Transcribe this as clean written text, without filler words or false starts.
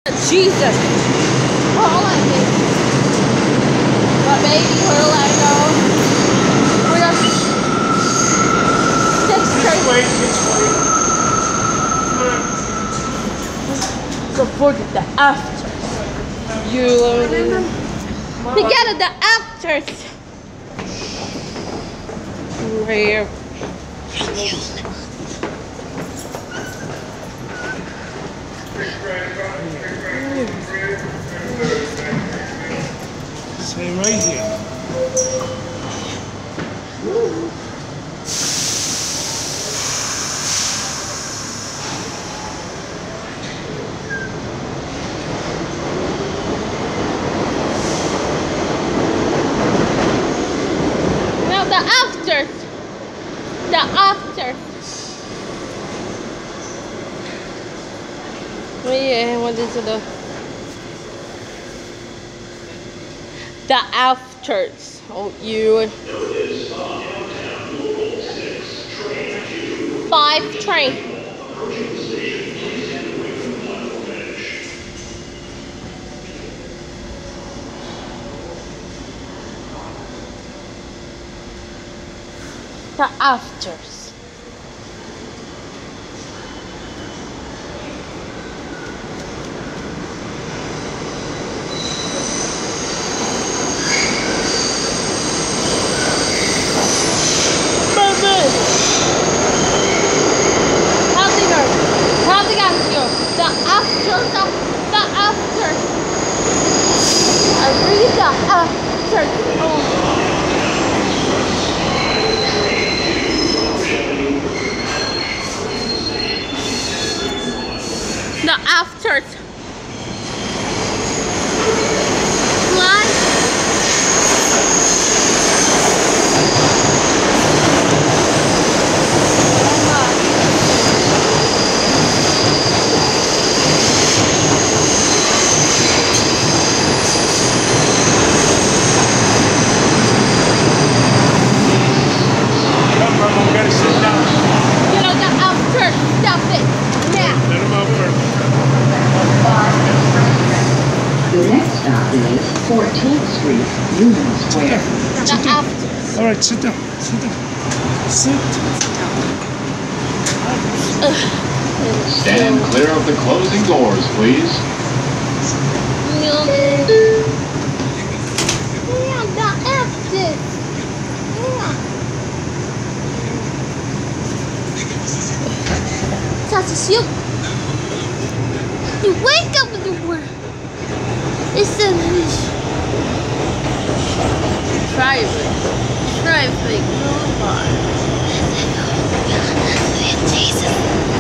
Jesus! Orlando. My baby Orlando. We're up 6:30. So forget the afters. You forget the afters. Rare. Stay right here. Now the afters. The afters. Oh yeah, what is it? The afters. Oh, you. 5 train. The afters. The after. I read the after. Oh. The after. Line. The next stop is 14th Street, Union Square. All right, sit down. Sit down. Sit. Stand clear of the closing doors, please. You wake up in the world. It's a private. No more. Jesus.